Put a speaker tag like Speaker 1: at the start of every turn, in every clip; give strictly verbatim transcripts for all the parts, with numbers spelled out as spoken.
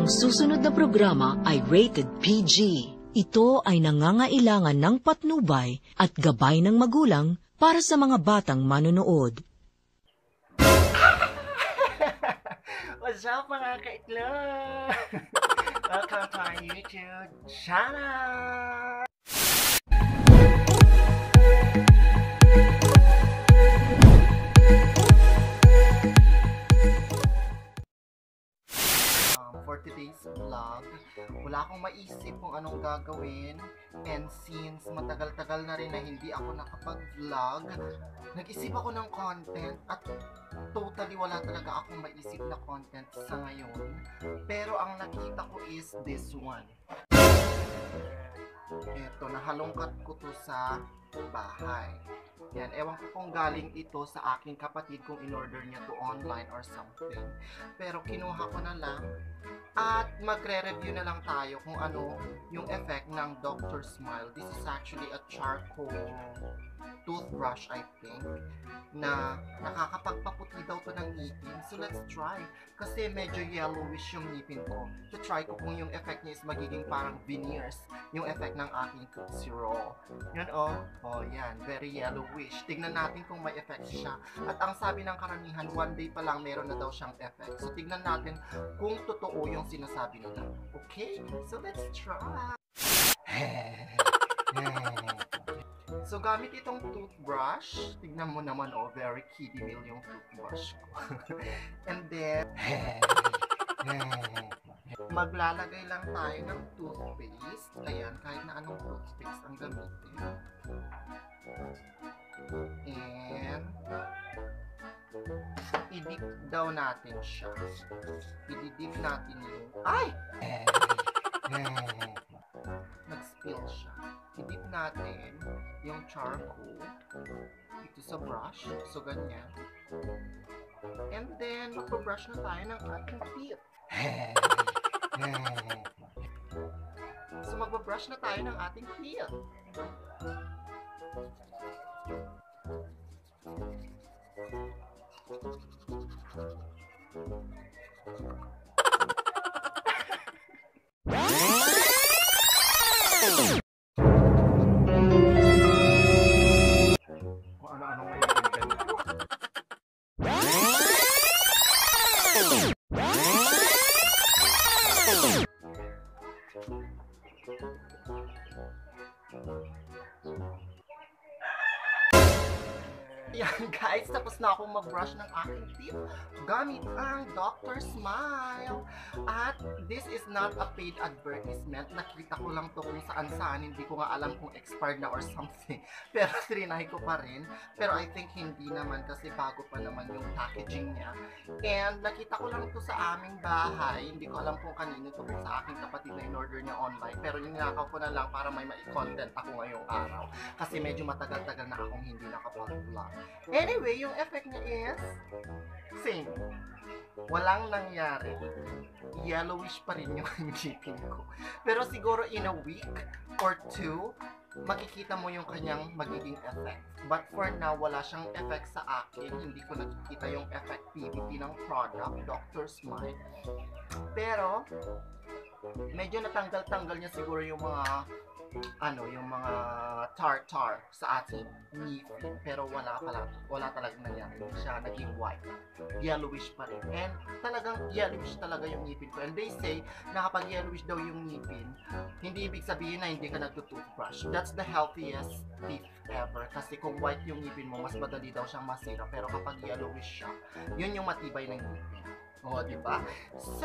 Speaker 1: susunod na programa ay rated P G. Ito ay nangangailangan ng patnubay at gabay ng magulang para sa mga batang manonood.
Speaker 2: What's up mga kaitlog? Welcome to our YouTube channel! For today's vlog, wala akong maisip kung anong gagawin, and since matagal-tagal na rin na hindi ako nakapag-vlog, nag-isip ako ng content at totally wala talaga akong maisip na content sa ngayon. Pero ang nakita ko is this one. Ito, nahalongkat ko to sa bahay. Yan, ewan ko kung galing ito sa aking kapatid kung in-order niya to online or something. Pero kinuha ko na lang at magre-review na lang tayo kung ano yung effect ng Doctor Smile. This is actually a charcoal toothbrush, I think, na nakakapagpaputi daw to ng ngipin. So let's try. Kasi medyo yellowish yung ngipin ko. To try ko kung yung effect niya is magiging parang veneers, yung effect ng aking Tootsie Roll. Yan oh. Oh, yan. Very yellowish. Tignan natin kung may effect siya. At ang sabi ng karamihan, one day pa lang meron na daw siyang effect. So tignan natin kung totoo yung sinasabi nila. Okay? So let's try. So, gamit itong toothbrush. Tignan mo naman, oh, very kiddie meal yung toothbrush ko. And then, maglalagay lang tayo ng toothpaste. Ayan, kahit na anong toothpaste ang gamitin. And, i-dip daw natin siya. I-dip natin yung... Ay! Nag-spill siya. I-dip natin yung charcoal dito sa brush. So, ganyan. And then, magpa-brush na tayo ng ating teeth. So, magpa-brush na tayo ng ating teeth. Yan guys, tapos na akong mag-brush ng aking teeth gamit ang Doctor Smile. At this is not a paid advertisement. Nakita ko lang to kung saan saan. Hindi ko nga alam kung expired na or something. Pero trinay ko pa rin. Pero I think hindi naman kasi bago pa naman yung packaging niya. And nakita ko lang to sa aming bahay. Hindi ko alam kung kanino to, kung sa aking kapatid na in-order niya online. Pero ninakaw ko na lang para may ma-content ako ngayong araw. Kasi medyo matagal-tagal na akong hindi nakapag-vlog. Anyway, yung effect niya is same. Walang nangyari. Yellowish pa rin yung ngipin ko. Pero siguro in a week or two, makikita mo yung kanyang magiging effect. But for now, wala siyang effect sa akin. Hindi ko nakikita yung effectivity ng product, Doctor Smile. Pero, medyo natanggal-tanggal niya siguro yung mga ano, yung mga tartar sa ating ngipin. Pero wala pala, wala talagang nangyari. Hindi siya naging white. Yellowish pa rin. And talagang yellowish talaga yung ngipin ko. And they say na kapag yellowish daw yung ngipin, hindi ibig sabihin na hindi ka nagtutoothbrush. That's the healthiest teeth ever. Kasi kung white yung ngipin mo, mas madali daw siyang masira. Pero kapag yellowish siya, yun yung matibay ng ngipin. O, oh, diba? So,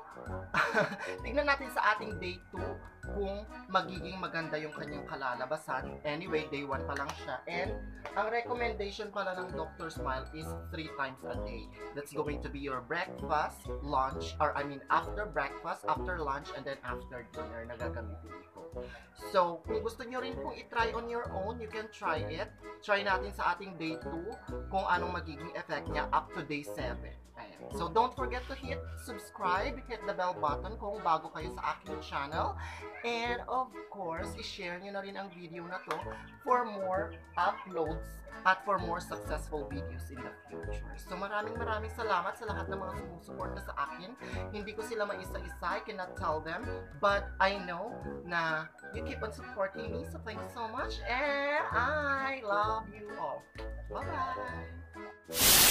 Speaker 2: tignan natin sa ating day two kung magiging maganda yung kanyang kalalabasan. Anyway, day one pa lang siya. And, ang recommendation pala ng Doctor Smile is three times a day. That's going to be your breakfast, lunch, or I mean, after breakfast, after lunch, and then after dinner na gagamitin ito. So, kung gusto nyo rin pong i-try on your own, you can try it. Try natin sa ating day two kung anong magiging effect niya up to day seven. Ayan. So don't forget to hit subscribe, hit the bell button kung bago kayo sa aking channel. And of course, i-share nyo na rin ang video na to for more uploads at for more successful videos in the future. So maraming maraming salamat sa lahat ng mga sumusuporta sa akin. Hindi ko sila maisa-isa, I cannot tell them, but I know na you keep on supporting me, so thank you so much, and I love you all. Bye-bye!